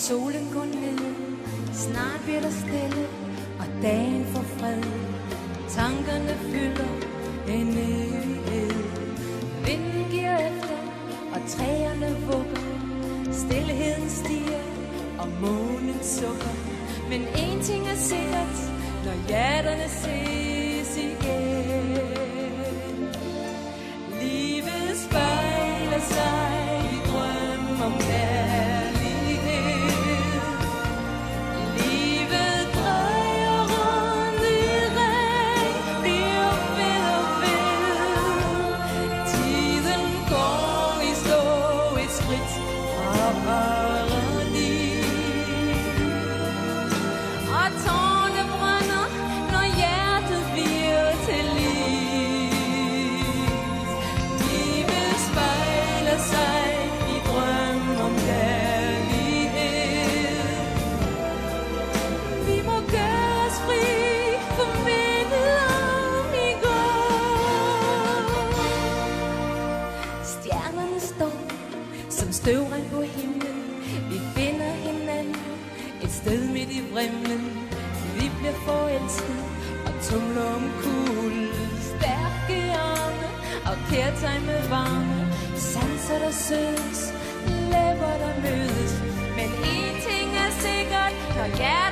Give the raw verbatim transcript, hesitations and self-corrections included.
Solen går ned, snart bliver der stille, og dagen får fred. Tankerne fylder en evighed. Vinden giver efter, og træerne vugger. Stilheden stiger, og månen sukker. Men en ting er sikkert, når hjerterne ses igen. Livet spejler sig i drøm om kærlighed. Livet drejer rundt i ring, bliver ved og ved. Tiden går i stå et skridt fra paradis. Og tårne brænder, når hjertet bliver til liv. Livet spejler sig i drøm om kærlighed. Vi må gøre os fri for mindet om i går. Stjernerne står som støvregn på himlen. Vi finder hinanden et sted midt i vrimlen. Vi bliver forelsket og tumler omkuld. Stærke arme og kærtegn med varme. Sanser der sødes, læber der mødes. Men en ting er sikkert, når hjertet